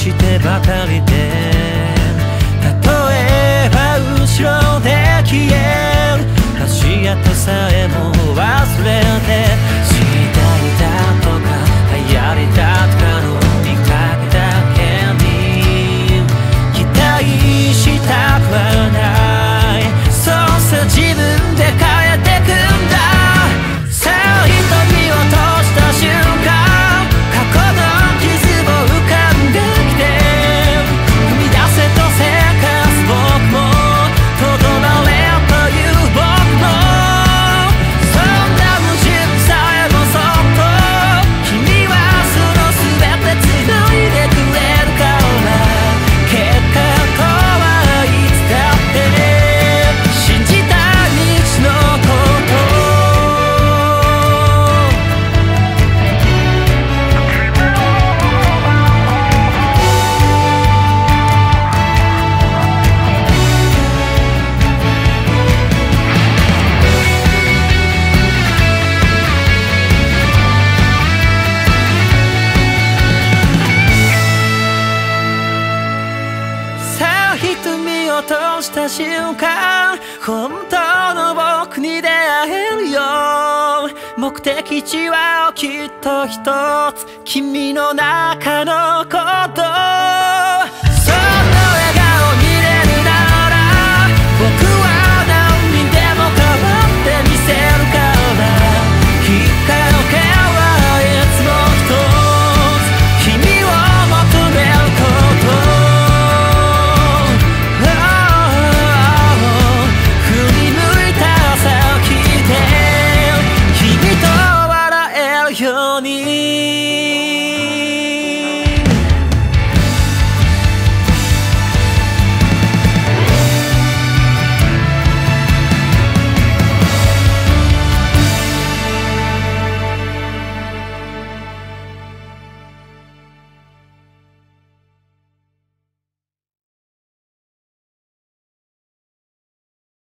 してばかりで、例えば後ろで消える足跡さえも忘れて、時代だとか流行りだとかの見かけだけに期待したくはない。そうさ自分で変えてくんだ。さあ瞳を閉じた瞬間、過去の傷を浮かんできて、踏み出せとせかす僕もとどまれという僕も、そんな矛盾さえもそっと君はその全て繋いでくれるから。結果とはいつだって信じた道のこと。さあ瞳を閉じた瞬間、本当の僕に出会えるよ。目的地はきっと一つ、君の中のこと。